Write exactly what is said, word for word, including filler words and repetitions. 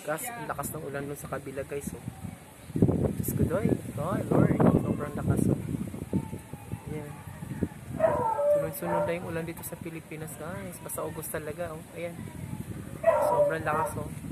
Gas, ang lakas ng ulan dun sa kabila guys. Oh. Diyos ko doy. Oh, Lord. Sobrang lakas. Oh. Ayan. Sunod-sunod na yung ulan dito sa Pilipinas guys. Basta August talaga. Oh. Ayan. Sobrang lakas. Oh.